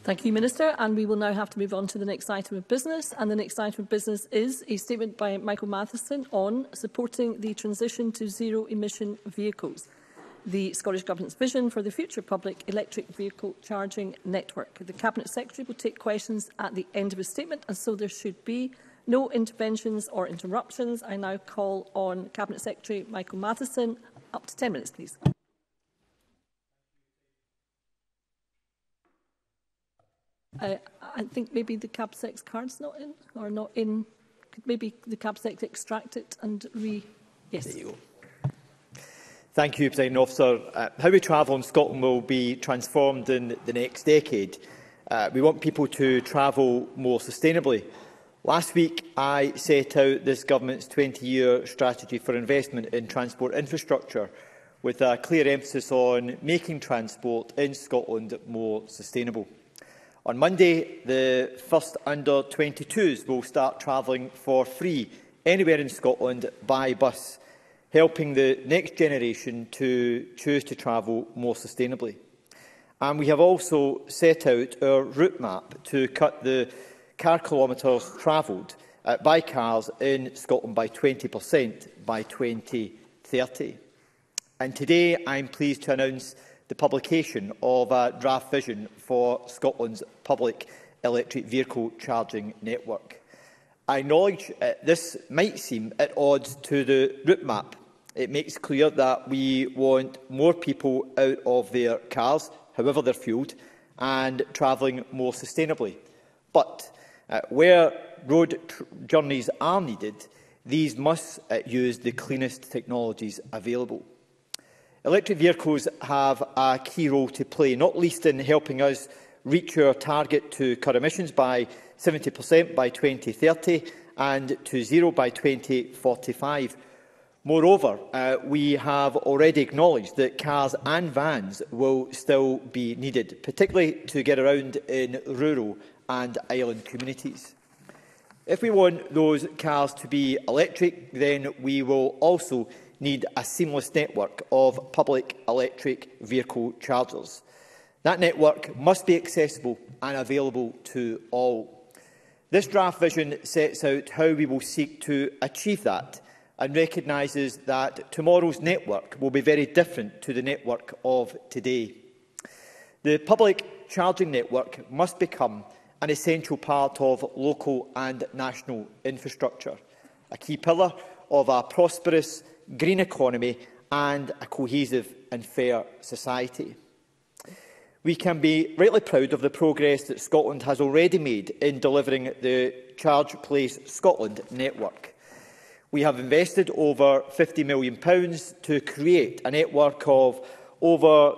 Thank you, Minister. And we will now have to move on to the next item of business. And the next item of business is a statement by Michael Matheson on supporting the transition to zero-emission vehicles, the Scottish Government's vision for the future public electric vehicle charging network. The Cabinet Secretary will take questions at the end of his statement, and so there should be no interventions or interruptions. I now call on Cabinet Secretary Michael Matheson. Up to 10 minutes, please. I think maybe the CabSec's card's not in, or not in. Could maybe the CabSec extract it and Yes. There you go. Thank you, Presiding Officer. How we travel in Scotland will be transformed in the next decade. We want people to travel more sustainably. Last week, I set out this Government's 20-year strategy for investment in transport infrastructure, with a clear emphasis on making transport in Scotland more sustainable. On Monday, the first under-22s will start travelling for free anywhere in Scotland by bus, helping the next generation to choose to travel more sustainably. And we have also set out our route map to cut the car kilometres travelled by cars in Scotland by 20% by 2030. And today I am pleased to announce the publication of a draft vision for Scotland's public electric vehicle charging network. I acknowledge this might seem at odds to the route map. It makes clear that we want more people out of their cars, however they're fuelled, and travelling more sustainably. But where road journeys are needed, these must use the cleanest technologies available. Electric vehicles have a key role to play, not least in helping us reach our target to cut emissions by 70% by 2030 and to zero by 2045. Moreover, we have already acknowledged that cars and vans will still be needed, particularly to get around in rural and island communities. If we want those cars to be electric, then we will also need a seamless network of public electric vehicle chargers. That network must be accessible and available to all. This draft vision sets out how we will seek to achieve that and recognises that tomorrow's network will be very different to the network of today. The public charging network must become an essential part of local and national infrastructure, a key pillar of a prosperous green economy and a cohesive and fair society. We can be rightly proud of the progress that Scotland has already made in delivering the Charge Place Scotland network. We have invested over £50 million to create a network of over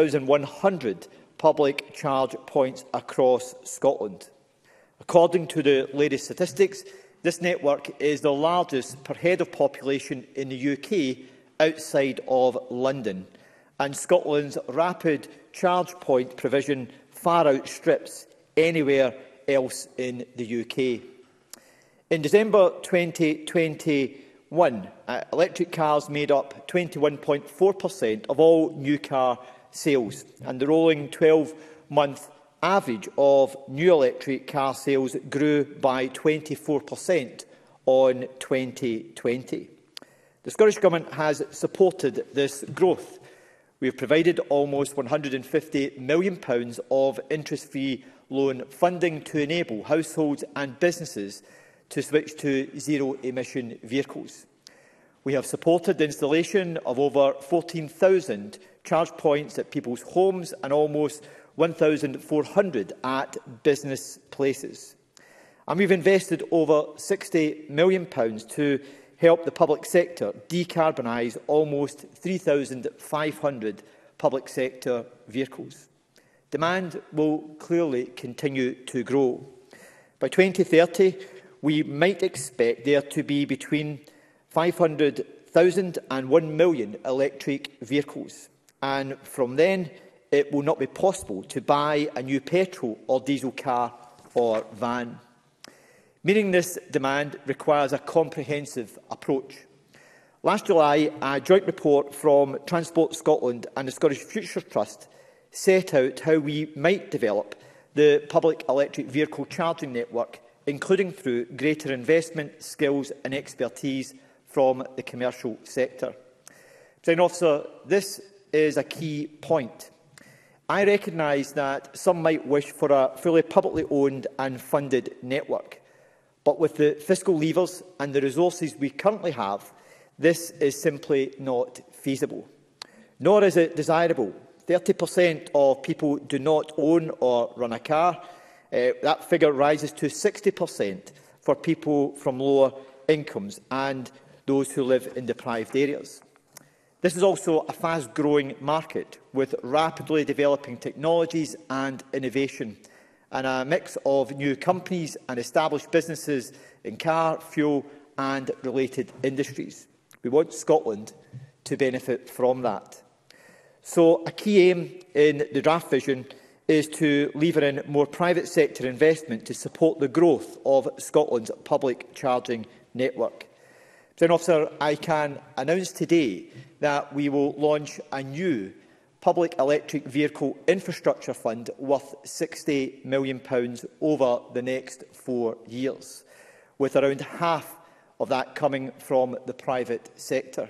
2,100 public charge points across Scotland. According to the latest statistics, this network is the largest per head of population in the UK outside of London, and Scotland's rapid charge point provision far outstrips anywhere else in the UK. In December 2021, electric cars made up 21.4% of all new car sales, and the rolling 12-month average of new electric car sales grew by 24% on 2020. The Scottish Government has supported this growth. We have provided almost £150 million of interest-free loan funding to enable households and businesses to switch to zero-emission vehicles. We have supported the installation of over 14,000 charge points at people's homes and almost 1,400 at business places. And we've invested over £60 million to help the public sector decarbonise almost 3,500 public sector vehicles. Demand will clearly continue to grow. By 2030, we might expect there to be between 500,000 and 1 million electric vehicles. And from then, it will not be possible to buy a new petrol or diesel car or van. Meeting this demand requires a comprehensive approach. Last July, a joint report from Transport Scotland and the Scottish Future Trust set out how we might develop the public electric vehicle charging network, including through greater investment, skills and expertise from the commercial sector. Presiding Officer, this is a key point. I recognise that some might wish for a fully publicly owned and funded network, but with the fiscal levers and the resources we currently have, this is simply not feasible. Nor is it desirable. 30% of people do not own or run a car. That figure rises to 60% for people from lower incomes and those who live in deprived areas. This is also a fast-growing market with rapidly developing technologies and innovation, and a mix of new companies and established businesses in car, fuel and related industries. We want Scotland to benefit from that. So a key aim in the draft vision is to lever in more private sector investment to support the growth of Scotland's public charging network. Presiding Officer, I can announce today that we will launch a new public electric vehicle infrastructure fund worth £60 million over the next 4 years, with around half of that coming from the private sector.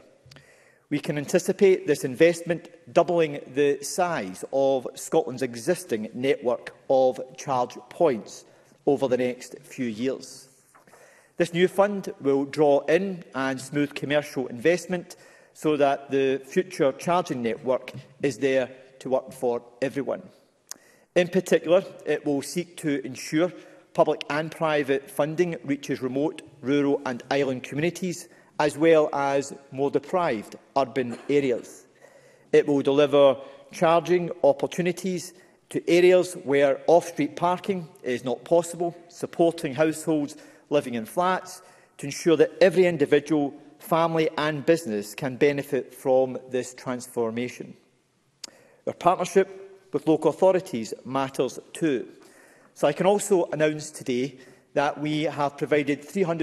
We can anticipate this investment doubling the size of Scotland's existing network of charge points over the next few years. This new fund will draw in and smooth commercial investment so that the future charging network is there to work for everyone. In particular, it will seek to ensure public and private funding reaches remote, rural and island communities, as well as more deprived urban areas. It will deliver charging opportunities to areas where off-street parking is not possible, supporting households living in flats to ensure that every individual, family and business can benefit from this transformation. Our partnership with local authorities matters too. So I can also announce today that we have provided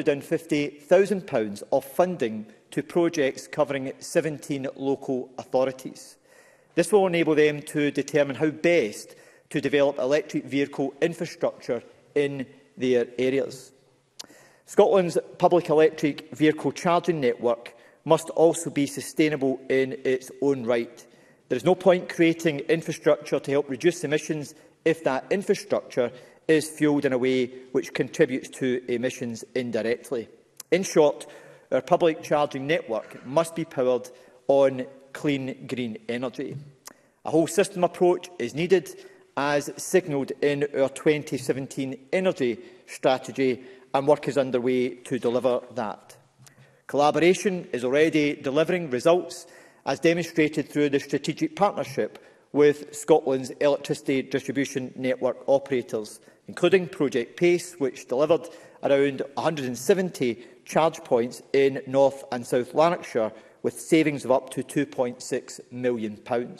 £350,000 of funding to projects covering 17 local authorities. This will enable them to determine how best to develop electric vehicle infrastructure in their areas. Scotland's public electric vehicle charging network must also be sustainable in its own right. There is no point creating infrastructure to help reduce emissions if that infrastructure is fuelled in a way which contributes to emissions indirectly. In short, our public charging network must be powered on clean, green energy. A whole system approach is needed, as signalled in our 2017 energy strategy, and work is underway to deliver that. Collaboration is already delivering results, as demonstrated through the strategic partnership with Scotland's electricity distribution network operators, including Project PACE, which delivered around 170 charge points in North and South Lanarkshire, with savings of up to £2.6 million.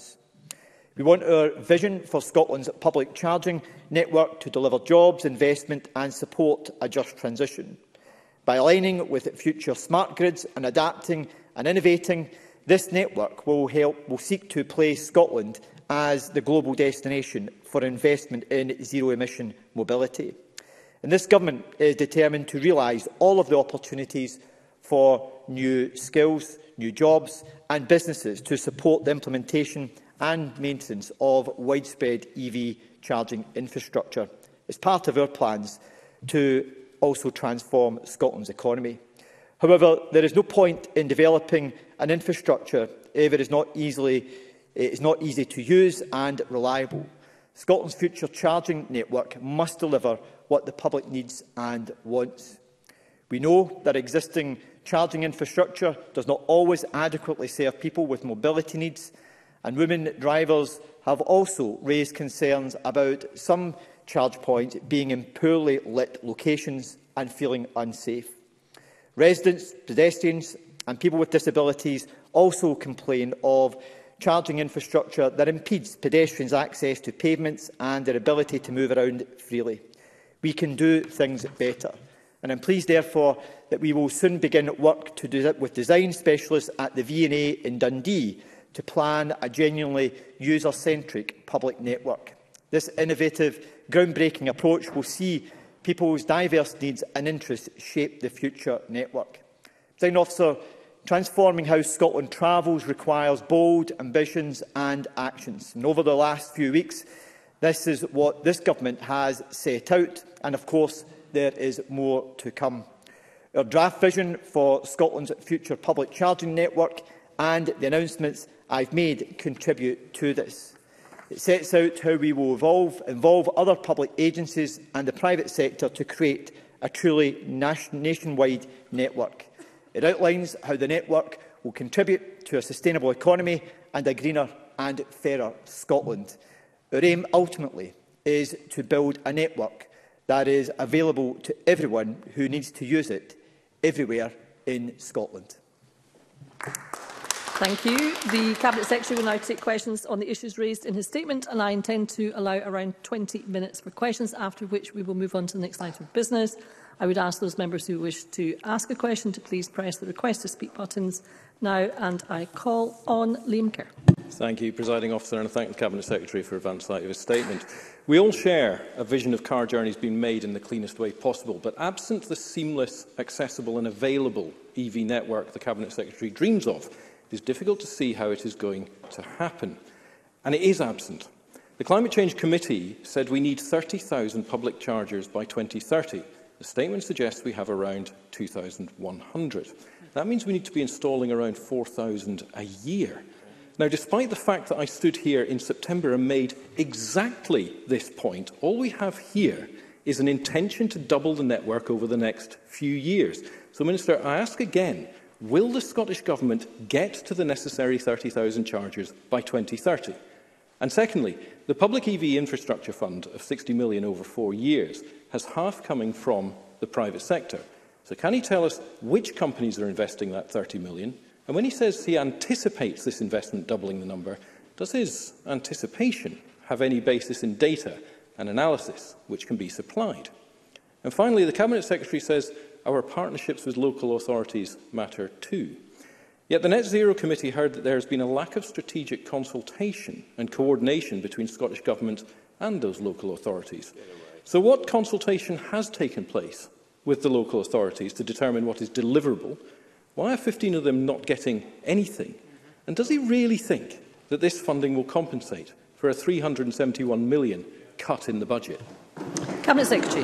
We want our vision for Scotland's public charging network to deliver jobs, investment and support a just transition. By aligning with future smart grids and adapting and innovating, this network will seek to place Scotland as the global destination for investment in zero-emission mobility. And this Government is determined to realise all of the opportunities for new skills, new jobs and businesses to support the implementation and maintenance of widespread EV charging infrastructure as part of our plans to also transform Scotland's economy. However, there is no point in developing an infrastructure if it is not easy to use and reliable. Scotland's future charging network must deliver what the public needs and wants. We know that existing charging infrastructure does not always adequately serve people with mobility needs, and women drivers have also raised concerns about some charge points being in poorly lit locations and feeling unsafe. Residents, pedestrians and people with disabilities also complain of charging infrastructure that impedes pedestrians' access to pavements and their ability to move around freely. We can do things better, and I am pleased, therefore, that we will soon begin work with design specialists at the V&A in Dundee to plan a genuinely user-centric public network. This innovative, groundbreaking approach will see people's diverse needs and interests shape the future network. Presiding Officer, transforming how Scotland travels requires bold ambitions and actions. And over the last few weeks, this is what this government has set out, and of course there is more to come. Our draft vision for Scotland's future public charging network and the announcements I've made contribute to this. It sets out how we will involve other public agencies and the private sector to create a truly nationwide network. It outlines how the network will contribute to a sustainable economy and a greener and fairer Scotland. Our aim ultimately is to build a network that is available to everyone who needs to use it everywhere in Scotland. Thank you. The Cabinet Secretary will now take questions on the issues raised in his statement, and I intend to allow around 20 minutes for questions, after which we will move on to the next item of business. I would ask those members who wish to ask a question to please press the request to speak buttons now, and I call on Liam Kerr. Thank you, Presiding Officer, and I thank the Cabinet Secretary for advance sight of his statement. We all share a vision of car journeys being made in the cleanest way possible, but absent the seamless, accessible and available EV network the Cabinet Secretary dreams of, it is difficult to see how it is going to happen. And it is absent. The Climate Change Committee said we need 30,000 public chargers by 2030. The statement suggests we have around 2,100. That means we need to be installing around 4,000 a year. Now, despite the fact that I stood here in September and made exactly this point, all we have here is an intention to double the network over the next few years. So, Minister, I ask again, will the Scottish Government get to the necessary 30,000 chargers by 2030? And secondly, the Public EV Infrastructure Fund of £60 million over 4 years has half coming from the private sector. So can he tell us which companies are investing that £30 million? And when he says he anticipates this investment doubling the number, does his anticipation have any basis in data and analysis which can be supplied? And finally, the Cabinet Secretary says our partnerships with local authorities matter too. Yet the Net Zero Committee heard that there has been a lack of strategic consultation and coordination between Scottish Government and those local authorities. So what consultation has taken place with the local authorities to determine what is deliverable? Why are 15 of them not getting anything? And does he really think that this funding will compensate for a £371 million cut in the budget? Cabinet Secretary.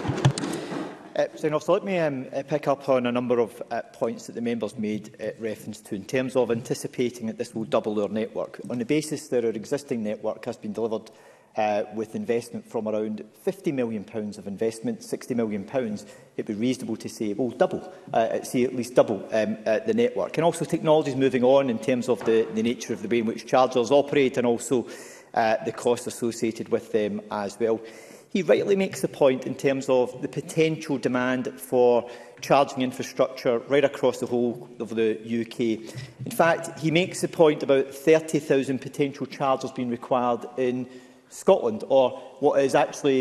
So let me pick up on a number of points that the members made reference to in terms of anticipating that this will double our network. On the basis that our existing network has been delivered with investment from around £50 million of investment, £60 million, it would be reasonable to say it will double, at least double the network. And also technology is moving on in terms of the nature of the way in which chargers operate and also the costs associated with them as well. He rightly makes the point in terms of the potential demand for charging infrastructure right across the whole of the UK. In fact, he makes the point about 30,000 potential chargers being required in Scotland, or what is actually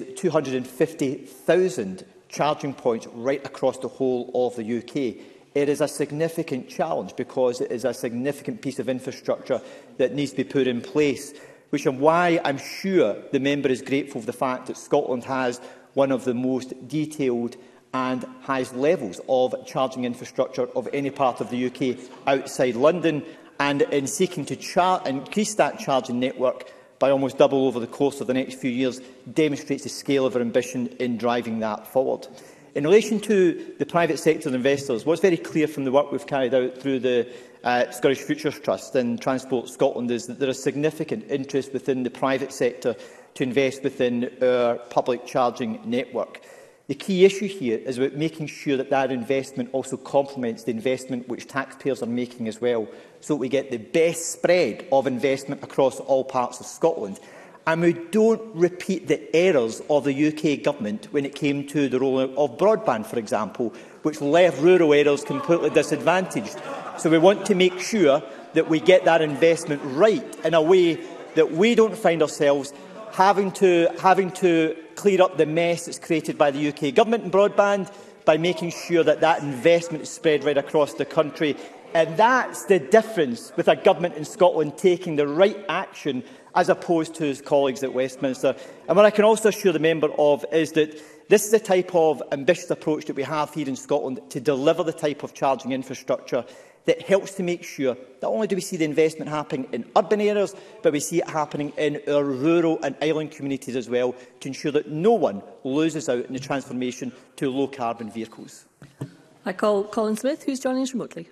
250,000 charging points right across the whole of the UK. It is a significant challenge because it is a significant piece of infrastructure that needs to be put in place, which is why I'm sure the member is grateful for the fact that Scotland has one of the most detailed and highest levels of charging infrastructure of any part of the UK outside London, and in seeking to increase that charging network by almost double over the course of the next few years demonstrates the scale of our ambition in driving that forward. In relation to the private sector investors, what's very clear from the work we've carried out through the Scottish Futures Trust and Transport Scotland is that there is significant interest within the private sector to invest within our public charging network. The key issue here is about making sure that that investment also complements the investment which taxpayers are making as well, so that we get the best spread of investment across all parts of Scotland. And we don't repeat the errors of the UK Government when it came to the rollout of broadband, for example, which left rural areas completely disadvantaged. So we want to make sure that we get that investment right in a way that we don't find ourselves having to clear up the mess that's created by the UK Government in broadband by making sure that that investment is spread right across the country And that's the difference with a government in Scotland taking the right action as opposed to his colleagues at Westminster. And what I can also assure the member of is that this is the type of ambitious approach that we have here in Scotland to deliver the type of charging infrastructure that helps to make sure not only do we see the investment happening in urban areas, but we see it happening in our rural and island communities as well, to ensure that no one loses out in the transformation to low-carbon vehicles. I call Colin Smith, who's joining us remotely.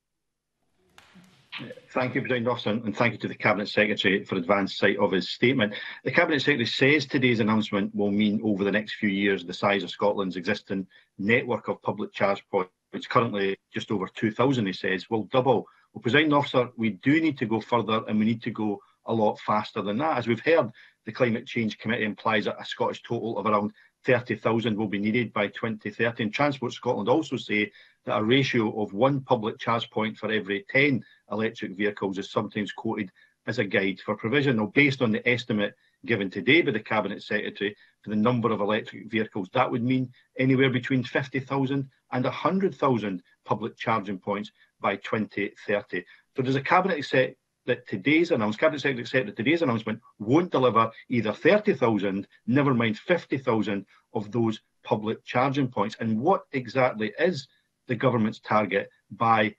Thank you, President Officer, and thank you to the Cabinet Secretary for advance sight of his statement. The Cabinet Secretary says today's announcement will mean over the next few years the size of Scotland's existing network of public charge points, which currently just over 2,000, he says, will double. Well, President Officer, we do need to go further, and we need to go a lot faster than that. As we've heard, the Climate Change Committee implies that a Scottish total of around 30,000 will be needed by 2030. And Transport Scotland also say that a ratio of one public charge point for every 10 electric vehicles is sometimes quoted as a guide for provision. Now, based on the estimate given today by the Cabinet Secretary for the number of electric vehicles, that would mean anywhere between 50,000 and 100,000 public charging points by 2030. So does the Cabinet accept that today's announcement won't deliver either 30,000, never mind 50,000 of those public charging points? And what exactly is the government's target by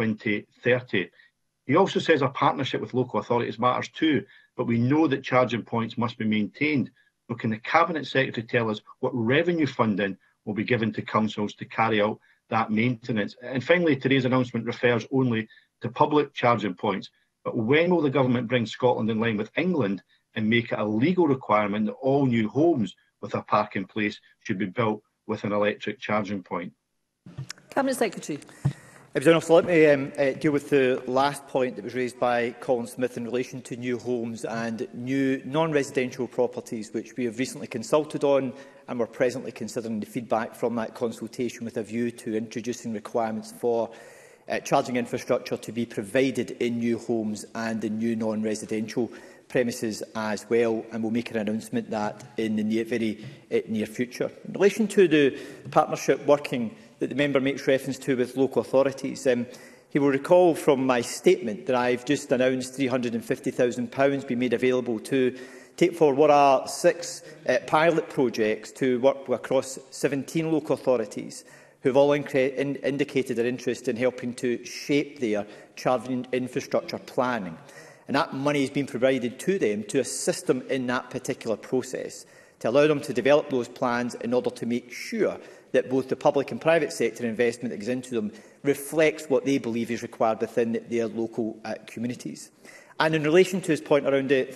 2030? He also says a partnership with local authorities matters too, but we know that charging points must be maintained. So can the Cabinet Secretary tell us what revenue funding will be given to councils to carry out that maintenance? And finally, today's announcement refers only to public charging points. But when will the government bring Scotland in line with England and make it a legal requirement that all new homes with a park in place should be built with an electric charging point? Cabinet Secretary. Let me deal with the last point that was raised by Colin Smith in relation to new homes and new non-residential properties, which we have recently consulted on, and we're presently considering the feedback from that consultation with a view to introducing requirements for charging infrastructure to be provided in new homes and in new non-residential premises as well, and we'll make an announcement that in the very near future. In relation to the partnership working that the member makes reference to with local authorities, he will recall from my statement that I've just announced £350,000 be made available to take forward what are 6 pilot projects to work across 17 local authorities who have all indicated their interest in helping to shape their charging infrastructure planning. And that money has been provided to them to assist them in that particular process, to allow them to develop those plans in order to make sure that both the public and private sector investment that goes into them reflects what they believe is required within their local communities. And in relation to his point around the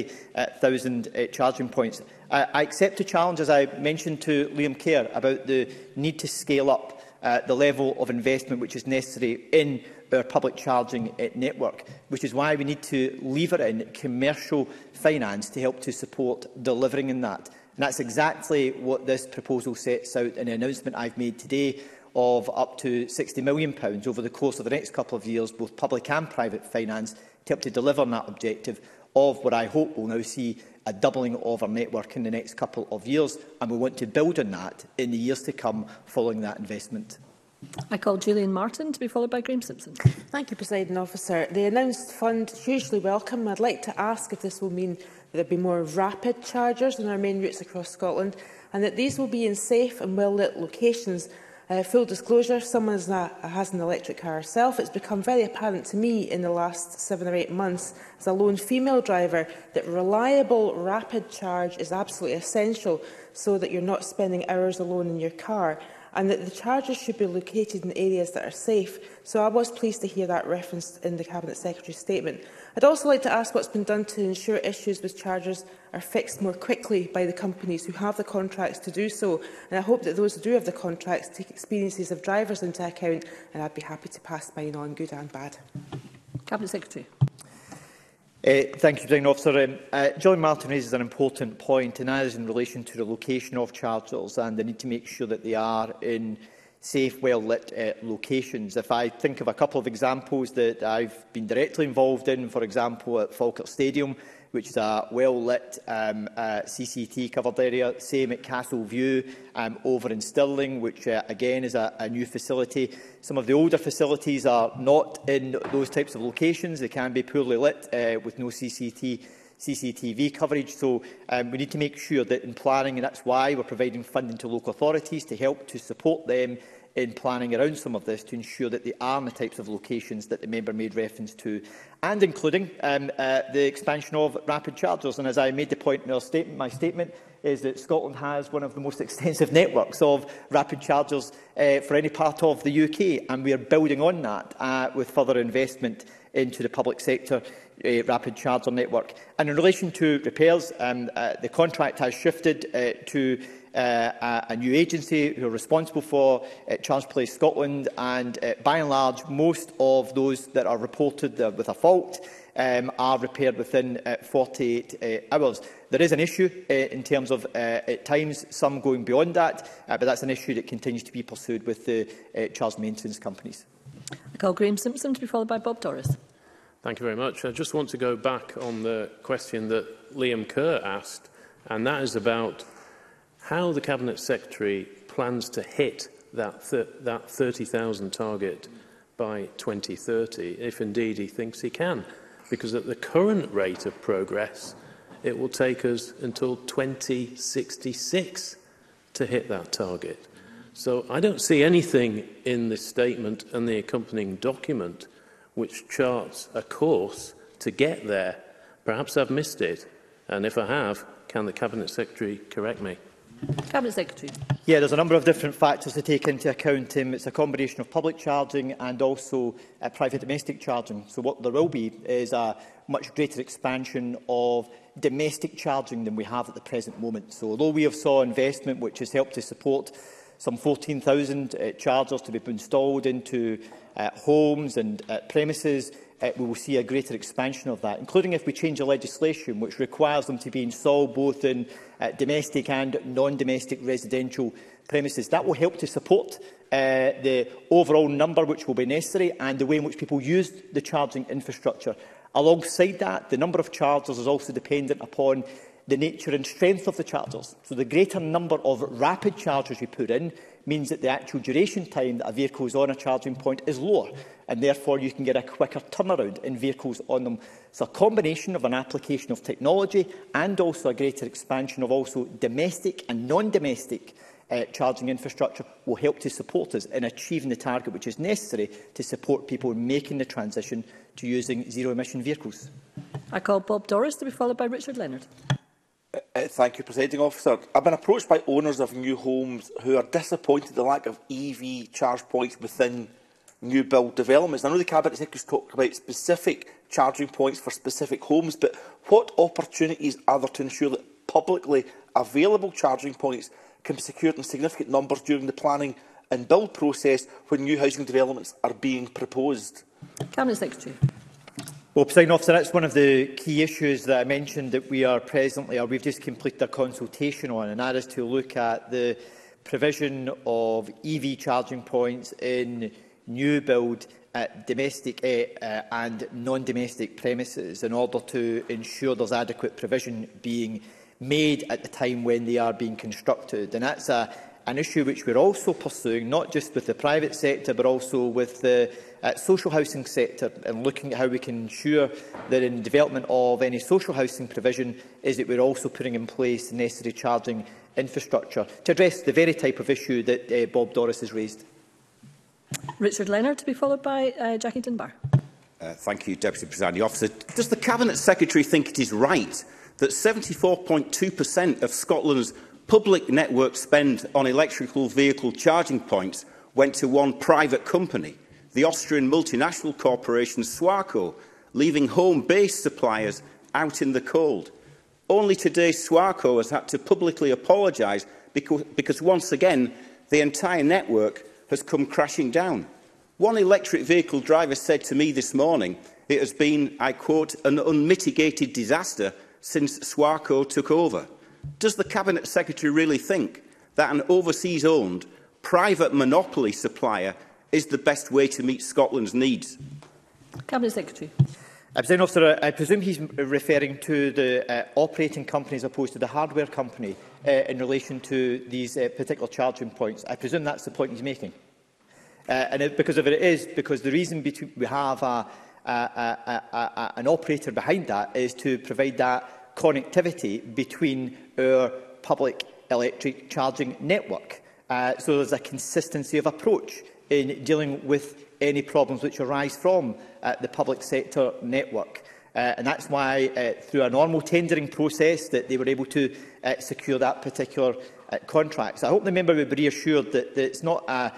30,000 charging points, I accept the challenge, as I mentioned to Liam Kerr, about the need to scale up the level of investment which is necessary in our public charging network, which is why we need to lever in commercial finance to help to support delivering in that. And that's exactly what this proposal sets out in the announcement I've made today of up to £60 million over the course of the next couple of years, both public and private finance, to help to deliver on that objective of what I hope will now see a doubling of our network in the next couple of years, and we want to build on that in the years to come following that investment. I call Gillian Martin to be followed by Graeme Simpson. Thank you, Presiding Officer. The announced fund is hugely welcome. I'd like to ask if this will mean that there will be more rapid chargers on our main routes across Scotland, and that these will be in safe and well-lit locations. Full disclosure, someone has an electric car herself. It's become very apparent to me in the last 7 or 8 months as a lone female driver that reliable rapid charge is absolutely essential so that you're not spending hours alone in your car, and that the chargers should be located in areas that are safe. So I was pleased to hear that referenced in the Cabinet Secretary's statement. I'd also like to ask what's been done to ensure issues with chargers are fixed more quickly by the companies who have the contracts to do so. And I hope that those who do have the contracts take experiences of drivers into account, and I'd be happy to pass mine on, good and bad. Cabinet Secretary. Thank you, Presiding Officer. Gillian Martin raises an important point, and that is in relation to the location of chargers and the need to make sure that they are in safe, well-lit locations. If I think of a couple of examples that I've been directly involved in, for example, at Falkirk Stadium, which is a well-lit CCT covered area. Same at Castle View over in Stirling, which again is a new facility. Some of the older facilities are not in those types of locations. They can be poorly lit with no CCTV coverage. So we need to make sure that in planning, and that's why we're providing funding to local authorities to help to support them in planning around some of this, to ensure that they are in the types of locations that the member made reference to, and including the expansion of rapid chargers. And as I made the point in my statement, is that Scotland has one of the most extensive networks of rapid chargers for any part of the UK, and we are building on that with further investment into the public sector rapid charger network. And in relation to repairs, the contract has shifted to a new agency who are responsible for Charge Place Scotland, and by and large most of those that are reported with a fault are repaired within 48 hours. There is an issue in terms of at times some going beyond that, but that's an issue that continues to be pursued with the charge maintenance companies. I call Graham Simpson to be followed by Bob Doris. Thank you very much. I just want to go back on the question that Liam Kerr asked, and that is about how the Cabinet Secretary plans to hit that 30,000 target by 2030, if indeed he thinks he can. Because at the current rate of progress, it will take us until 2066 to hit that target. So I don't see anything in this statement and the accompanying document which charts a course to get there. Perhaps I've missed it, and if I have, can the Cabinet Secretary correct me? Cabinet Secretary. Yeah, there's a number of different factors to take into account. It's a combination of public charging and also private domestic charging. So what there will be is a much greater expansion of domestic charging than we have at the present moment. So although we have saw investment which has helped to support some 14,000 chargers to be installed into homes and premises, we will see a greater expansion of that, including if we change the legislation which requires them to be installed both in domestic and non-domestic residential premises. That will help to support the overall number which will be necessary and the way in which people use the charging infrastructure. Alongside that, the number of chargers is also dependent upon the nature and strength of the chargers. So the greater number of rapid chargers you put in means that the actual duration time that a vehicle is on a charging point is lower, and therefore you can get a quicker turnaround in vehicles on them. So a combination of an application of technology and also a greater expansion of also domestic and non-domestic charging infrastructure will help to support us in achieving the target which is necessary to support people in making the transition to using zero-emission vehicles. I call Bob Doris to be followed by Richard Leonard. Thank you, Presiding Officer. I've been approached by owners of new homes who are disappointed at the lack of EV charge points within new build developments. I know the Cabinet Secretary has talked about specific charging points for specific homes, but what opportunities are there to ensure that publicly available charging points can be secured in significant numbers during the planning and build process when new housing developments are being proposed? Cabinet Secretary. Well, Presiding Officer, that's one of the key issues that I mentioned that we are presently, or we've just completed a consultation on, and that is to look at the provision of EV charging points in new build domestic and non-domestic premises in order to ensure there's adequate provision being made at the time when they are being constructed. And that's an issue which we're also pursuing, not just with the private sector, but also with the social housing sector, and looking at how we can ensure that in development of any social housing provision is that we're also putting in place the necessary charging infrastructure to address the very type of issue that Bob Doris has raised. Richard Leonard to be followed by Jackie Dunbar. Thank you, Deputy Presiding Officer. Does the Cabinet Secretary think it is right that 74.2% of Scotland's public network spend on electrical vehicle charging points went to one private company, the Austrian multinational corporation Swarco, leaving home-based suppliers out in the cold? Only today Swarco has had to publicly apologise because once again the entire network has come crashing down. One electric vehicle driver said to me this morning it has been, I quote, an unmitigated disaster since Swarco took over. Does the Cabinet Secretary really think that an overseas-owned private monopoly supplier is the best way to meet Scotland's needs? Cabinet Secretary. Presiding Officer, I presume he's referring to the operating company as opposed to the hardware company in relation to these particular charging points. I presume that's the point he's making. Because if it is, because the reason we have an operator behind that is to provide that connectivity between our public electric charging network. So there's a consistency of approach in dealing with any problems which arise from the public sector network. And that's why, through a normal tendering process, that they were able to secure that particular contract. So I hope the member will be reassured that it's not about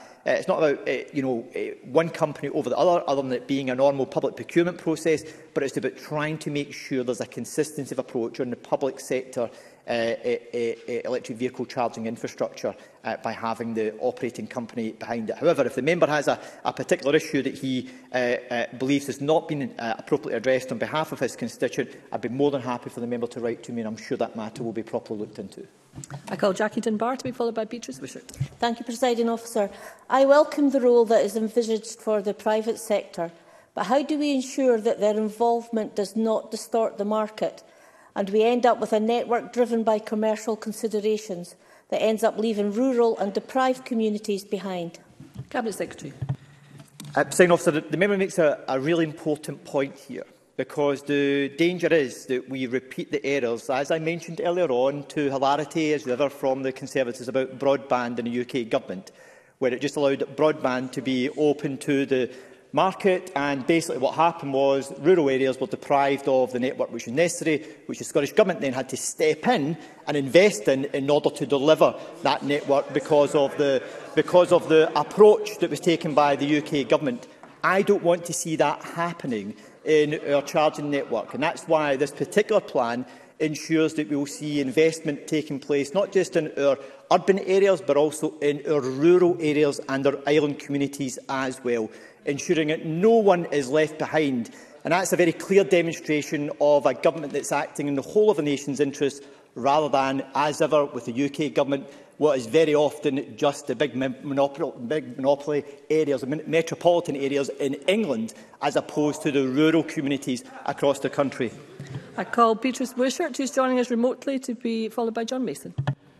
one company over the other than it being a normal public procurement process, but it's about trying to make sure there's a consistency of approach on the public sector electric vehicle charging infrastructure by having the operating company behind it. However, if the member has a particular issue that he believes has not been appropriately addressed on behalf of his constituent, I'd be more than happy for the member to write to me, and I'm sure that matter will be properly looked into. I call Jackie Dunbar to be followed by Beatrice Wishart. Thank you, Presiding Officer. I welcome the role that is envisaged for the private sector, but how do we ensure that their involvement does not distort the market and we end up with a network driven by commercial considerations that ends up leaving rural and deprived communities behind? Cabinet Secretary. Presiding Officer, the member makes a really important point here, because the danger is that we repeat the errors, as I mentioned earlier on, to hilarity as ever from the Conservatives about broadband in the UK Government, where it just allowed broadband to be open to the market, and basically what happened was rural areas were deprived of the network which was necessary, which the Scottish Government then had to step in and invest in order to deliver that network because of the approach that was taken by the UK Government. I don't want to see that happening in our charging network, and that's why this particular plan ensures that we will see investment taking place not just in our urban areas but also in our rural areas and our island communities as well, ensuring that no one is left behind. And that's a very clear demonstration of a government that's acting in the whole of the nation's interest, rather than, as ever with the UK Government, what is very often just the big monopoly areas, metropolitan areas in England, as opposed to the rural communities across the country. I call Beatrice Wishart, who is joining us remotely, to be followed by John Mason.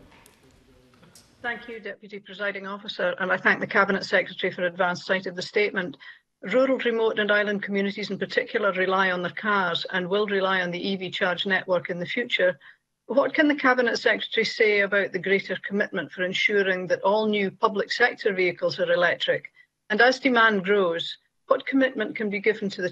Thank you, Deputy Presiding Officer, and I thank the Cabinet Secretary for advance sight of the statement. Rural, remote and island communities in particular rely on their cars and will rely on the EV charge network in the future. What can the Cabinet Secretary say about the greater commitment for ensuring that all new public sector vehicles are electric? And as demand grows, what commitment can be given that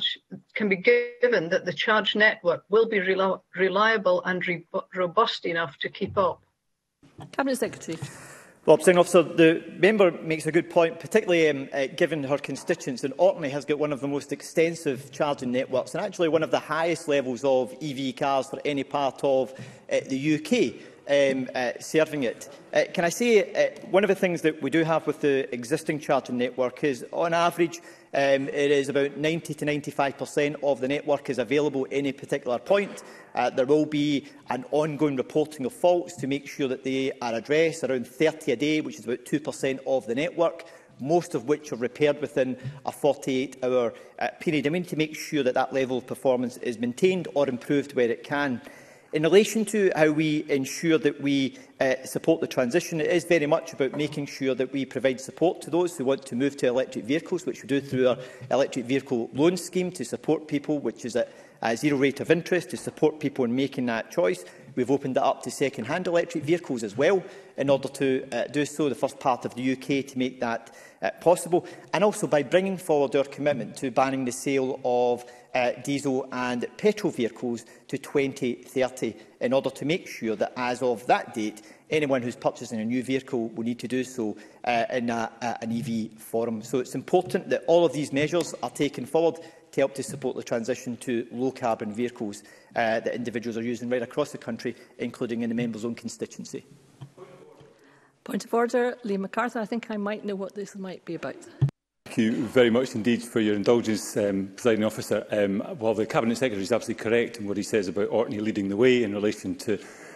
the charge network will be reliable and robust enough to keep up? Cabinet Secretary. Well, Presiding Officer, the member makes a good point, particularly given her constituents, and Orkney has got one of the most extensive charging networks and actually one of the highest levels of EV cars for any part of the UK serving it. Can I say one of the things that we do have with the existing charging network is, on average, it is about 90 to 95% of the network is available at any particular point. There will be an ongoing reporting of faults to make sure that they are addressed, around 30 a day, which is about 2% of the network, most of which are repaired within a 48-hour period. I mean, to make sure that that level of performance is maintained or improved where it can. In relation to how we ensure that we support the transition, it is very much about making sure that we provide support to those who want to move to electric vehicles, which we do through our electric vehicle loan scheme to support people, which is at a zero rate of interest, to support people in making that choice. We've opened it up to second-hand electric vehicles as well, in order to do so, the first part of the UK to make that possible, and also by bringing forward our commitment to banning the sale of diesel and petrol vehicles to 2030, in order to make sure that as of that date, anyone who's purchasing a new vehicle will need to do so in an EV forum. So it's important that all of these measures are taken forward to help to support the transition to low-carbon vehicles that individuals are using right across the country, including in the member's own constituency. Point of order, Liam MacArthur. I think I might know what this might be about. Thank you very much indeed for your indulgence, Presiding Officer. While the Cabinet Secretary is absolutely correct in what he says about Orkney leading the way in relation to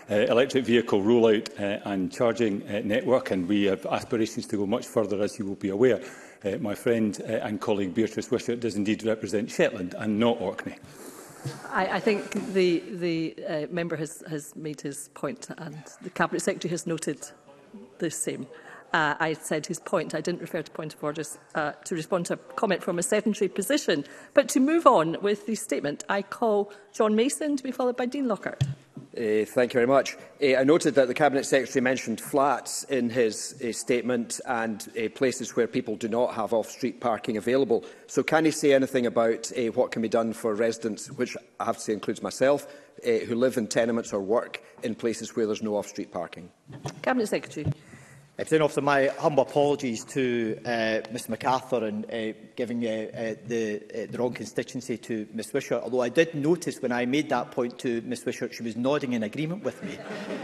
electric vehicle rollout and charging network, and we have aspirations to go much further, as you will be aware. My friend and colleague Beatrice Wishart does indeed represent Shetland and not Orkney. I think the member has made his point, and the Cabinet Secretary has noted the same. I said his point. I didn't refer to point of order to respond to a comment from a sedentary position. But to move on with the statement, I call John Mason to be followed by Dean Lockhart. Thank you very much. I noted that the Cabinet Secretary mentioned flats in his statement and places where people do not have off-street parking available. So can he say anything about what can be done for residents, which I have to say includes myself, who live in tenements or work in places where there's no off-street parking? Cabinet Secretary. Presiding Officer, my humble apologies to Mr MacArthur and giving the wrong constituency to Ms Wishart, although I did notice when I made that point to Ms Wishart she was nodding in agreement with me.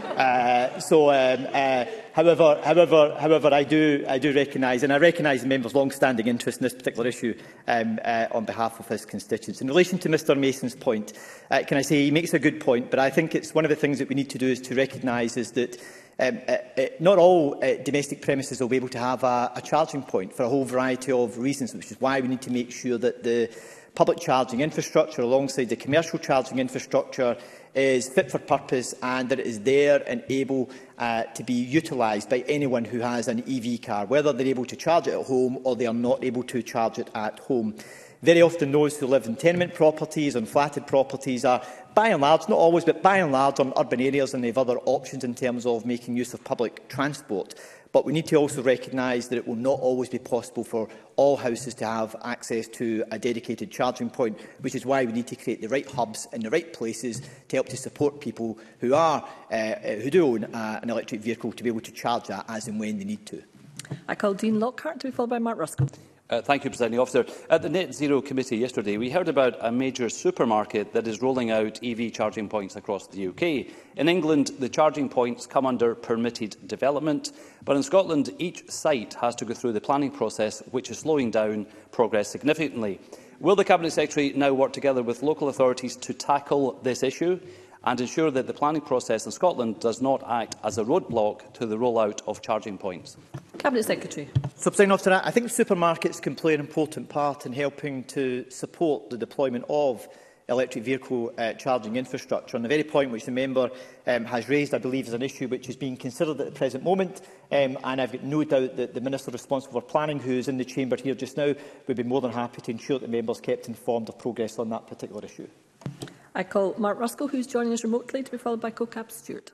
However, I do recognise, and I recognise the member's long-standing interest in this particular issue on behalf of his constituents. In relation to Mr Mason's point, can I say he makes a good point, but I think it's one of the things that we need to do is to recognise is that not all domestic premises will be able to have a charging point for a whole variety of reasons, which is why we need to make sure that the public charging infrastructure alongside the commercial charging infrastructure is fit for purpose and that it is there and able to be utilised by anyone who has an EV car, whether they're able to charge it at home or they are not able to charge it at home. Very often those who live in tenement properties, on flatted properties, are by and large, not always, but by and large on urban areas, and they have other options in terms of making use of public transport. But we need to also recognise that it will not always be possible for all houses to have access to a dedicated charging point, which is why we need to create the right hubs in the right places to help to support people who do own an electric vehicle to be able to charge that as and when they need to. I call Dean Lockhart to be followed by Mark Ruskell. Thank you, Presiding Officer. At the Net Zero Committee yesterday, we heard about a major supermarket that is rolling out EV charging points across the UK. In England, the charging points come under permitted development, but in Scotland, each site has to go through the planning process, which is slowing down progress significantly. Will the Cabinet Secretary now work together with local authorities to tackle this issue and ensure that the planning process in Scotland does not act as a roadblock to the rollout of charging points? Cabinet Secretary. So, Presiding Officer, I think supermarkets can play an important part in helping to support the deployment of electric vehicle charging infrastructure. And the very point which the member has raised, I believe, is an issue which is being considered at the present moment. And I've got no doubt that the Minister responsible for planning, who is in the chamber here just now, would be more than happy to ensure that the members kept informed of progress on that particular issue. I call Mark Ruskell, who is joining us remotely, to be followed by Co-Cap Stewart.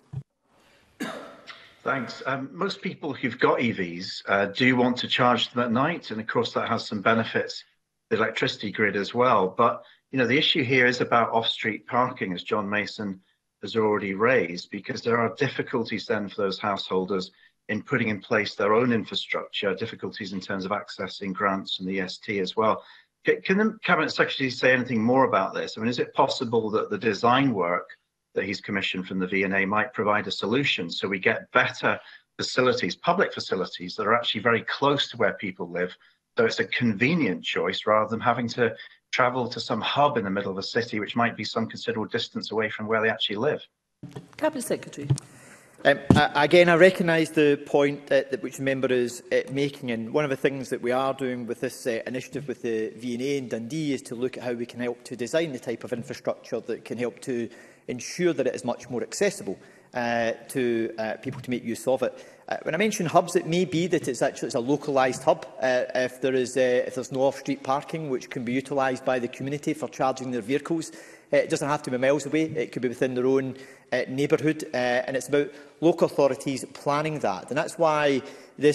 Thanks. Most people who've got EVs do want to charge them at night, and of course that has some benefits, the electricity grid as well. But the issue here is about off-street parking, as John Mason has already raised, because there are difficulties then for those householders in putting in place their own infrastructure, difficulties in terms of accessing grants from the EST as well. Can the Cabinet Secretary say anything more about this? I mean, is it possible that the design work that he's commissioned from the V&A might provide a solution so we get better facilities, public facilities, that are actually very close to where people live, so it's a convenient choice rather than having to travel to some hub in the middle of a city which might be some considerable distance away from where they actually live? Cabinet Secretary. Again, I recognise the point which the member is making, and one of the things that we are doing with this initiative with the V&A in Dundee is to look at how we can help to design the type of infrastructure that can help to ensure that it is much more accessible to people to make use of it. When I mention hubs, it may be that it's a localised hub. If there's no off-street parking, which can be utilised by the community for charging their vehicles, it doesn't have to be miles away. It could be within their own neighbourhood, and it's about local authorities planning that. And that's why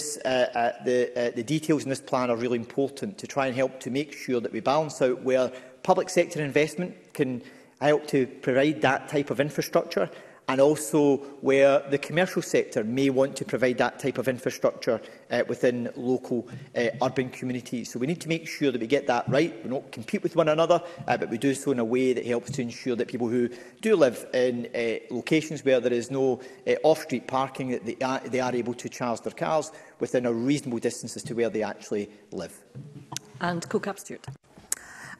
the details in this plan are really important, to try and help to make sure that we balance out where public sector investment can help to provide that type of infrastructure, and also where the commercial sector may want to provide that type of infrastructure within local urban communities. So we need to make sure that we get that right. We don't compete with one another, but we do so in a way that helps to ensure that people who do live in locations where there is no off-street parking, that they are able to charge their cars within a reasonable distance as to where they actually live. And Co-Cap Stewart.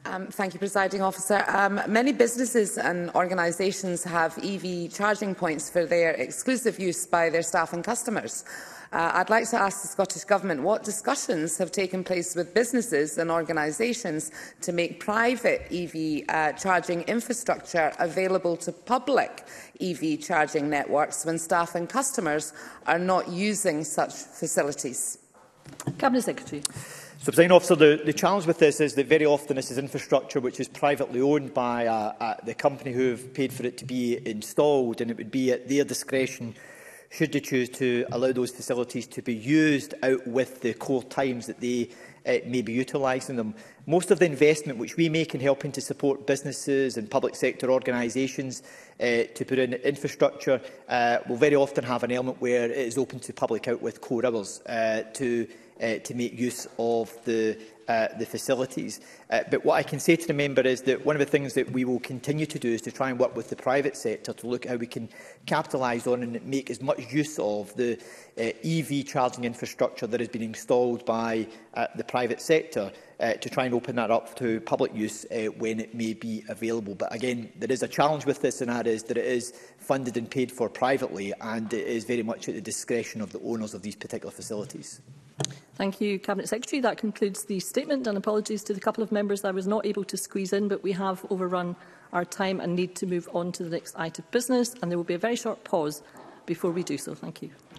Thank you, Presiding Officer. Many businesses and organisations have EV charging points for their exclusive use by their staff and customers. I'd like to ask the Scottish Government what discussions have taken place with businesses and organisations to make private EV charging infrastructure available to public EV charging networks when staff and customers are not using such facilities. Cabinet Secretary. So, Presiding Officer, the challenge with this is that very often this is infrastructure which is privately owned by the company who have paid for it to be installed, and it would be at their discretion should they choose to allow those facilities to be used out with the core times that they may be utilising them. Most of the investment which we make in helping to support businesses and public sector organisations to put in infrastructure will very often have an element where it is open to public out with core hours to make use of the facilities. But what I can say to the member is that one of the things that we will continue to do is to try and work with the private sector to look at how we can capitalise on and make as much use of the EV charging infrastructure that has been installed by the private sector to try and open that up to public use when it may be available. But again, there is a challenge with this, and that is that it is funded and paid for privately, and it is very much at the discretion of the owners of these particular facilities. Thank you, Cabinet Secretary. That concludes the statement, and apologies to the couple of members I was not able to squeeze in, but we have overrun our time and need to move on to the next item of business, and there will be a very short pause before we do so. Thank you.